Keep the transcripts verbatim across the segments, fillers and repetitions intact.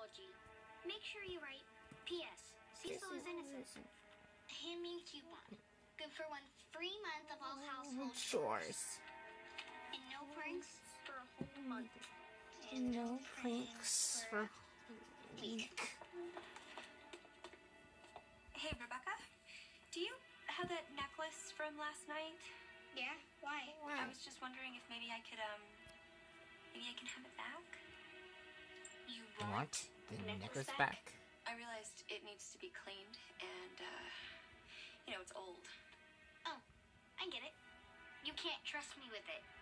apology. Make sure you write, P S Cecil is innocent. Hand me a coupon. Good for one free month of all household chores. And no pranks for a whole month. And no pranks for a whole week. Hey, Rebecca, do you have that necklace from last night? Yeah? Why? Why? I was just wondering if maybe I could, um, maybe I can have it back? You You want, want the necklace necklace back? back? I realized it needs to be cleaned, and, uh, you know, it's old. Oh, I get it. You can't trust me with it.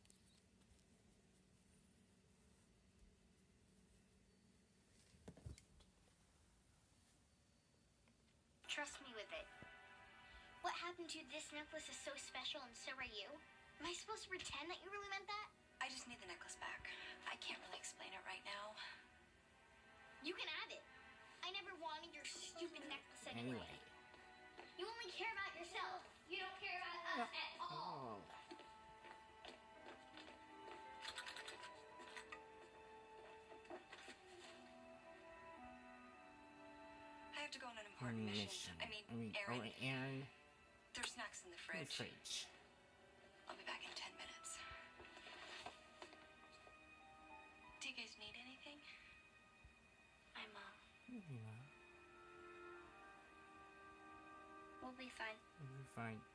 Trust me with it. What happened to this necklace is so special and so are you. Am I supposed to pretend that you really meant that? I just need the necklace back. I can't really explain it right now. You can have it. I never wanted your stupid necklace anyway. Anyway. You only care about yourself. You don't care about us at all. Oh. I have to go on an important mission. Mission. I mean, I mean, Aaron. oh, Aaron. There's snacks in the The fridge. fridge. I'll be back in ten minutes. Do you guys need anything? My mom. Maybe not. We'll be fine. We'll be fine.